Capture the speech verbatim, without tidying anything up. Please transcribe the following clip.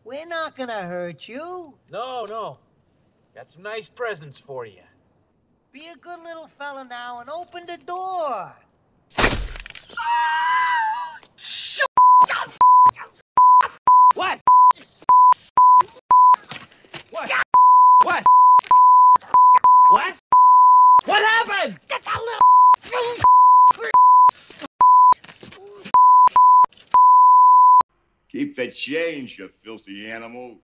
We're not gonna hurt you. No, no. Got some nice presents for you. Be a good little fella now and open the door. What? What? What? What? What happened? Get that little... Keep the change, you filthy animal.